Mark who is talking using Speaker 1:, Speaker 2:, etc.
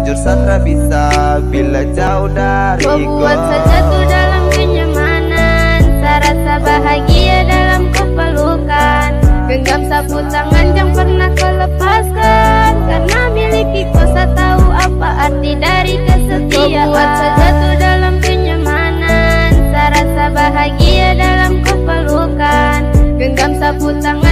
Speaker 1: jujur Sandra bisa bila jauh dari
Speaker 2: Kau buat saja tuh dalam kenyamanan, rasa bahagia dalam kau pelukan. Genggam sapu tangan yang pernah kau lepaskan, karena miliki kau saya tahu apa arti dari kesetiaan. Kau buat saja tuh dalam kenyamanan, rasa bahagia dalam kau pelukan. Genggam sapu tangan